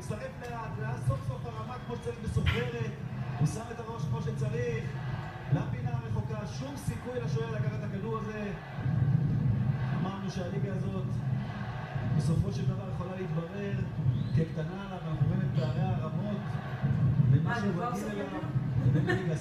הצטרף לאט, סוף סוף הרמה כמו שצריך מסוחרת, הוא שם את הראש כמו שצריך, לפינה הרחוקה, שום סיכוי לשוער לקחת את הכדור הזה. אמרנו שהליגה הזאת בסופו של דבר יכולה להתברר כקטנה עליו, אנחנו רואים את פערי הרמות בין מה שהוא רגיל אליו לבין ליגה